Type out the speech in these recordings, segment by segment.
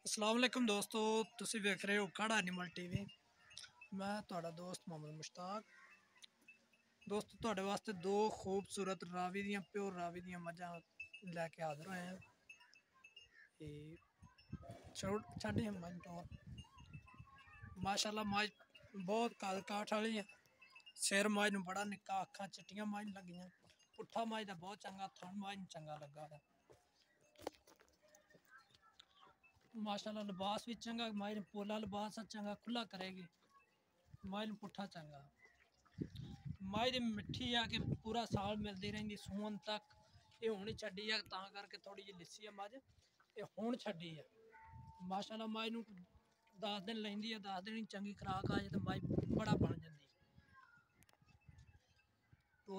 अस्सलाम वालेकुम दोस्तों, तुसी वेख रहे हो काड़ा एनिमल टीवी। मैं तुहाड़ा दोस्त मोहम्मद मुश्ताक। दोस्तों तुहाड़े वास्ते दो खूबसूरत रावी दियां प्योर रावी दियां मझां लैके हाज़र होए हैं। ते छड्ड मझ टोर माशाल्लाह मझ बहुत कद काठ वाली है। सिर मझ नूं बड़ा निक्का, अक्खां चिट्टियां मझ लगियां, पुट्ठा मझ दा बहुत चंगा, थन मझ नूं चंगा लगा है। माशाल्लाह लिबास भी चंगा, माहिर पोला लिबास चंगा खुला करेगी। माहिर पुट्ठा चंगा माहिर मिट्ठी है कि पूरा साल मिलती रही सून तक। ये हूँ छड़ी है तां करके थोड़ी जी लिस्सी है मझ, ये हूँ छड़ी है। माशाल्लाह माई नूं 10 दिन लेंदी है, 10 दिन चंगी खुराक आ जाए तो माई बड़ा बन जाती। तो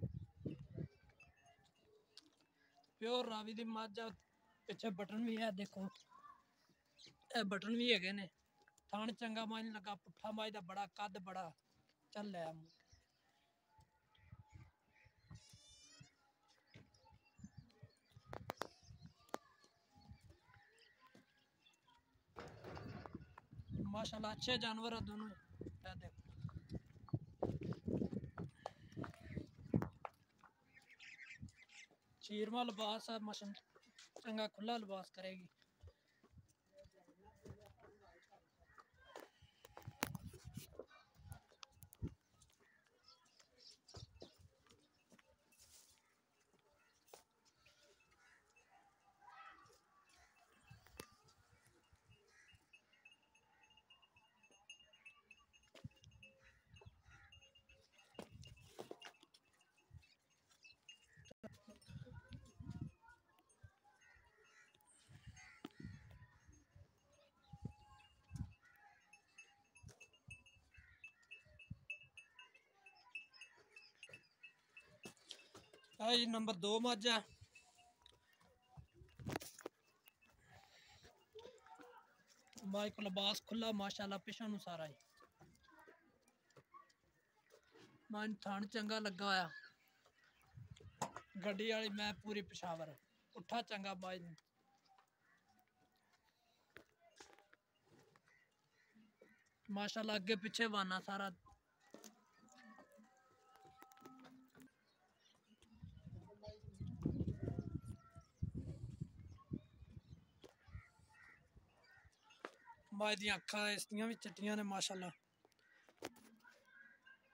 प्योर रावी दी मझ पिछे बटन भी है, देखो ये बटन भी है ने। थान चंगा मझ लगा, पुट्ठा मझ दा बड़ा कद बड़ा चल है। माशाल्लाह अच्छे जानवर है दोनों। देखो चीरमा लिबास है, मशन चंगा खुला लिबास करेगी। जी नंबर 2 मझ है। माई को लिबास खुला माशाल्लाह, पिछा नूं सारा ही मन थान चंगा लगा होया। गड्डी वाली मैं पूरी पिशावर पुट्ठा चंगा माई माशाल्लाह, अगे पिछे वाना सारा। माई दियां अखां इसदियां भी चिट्टियां ने माशाल्लाह।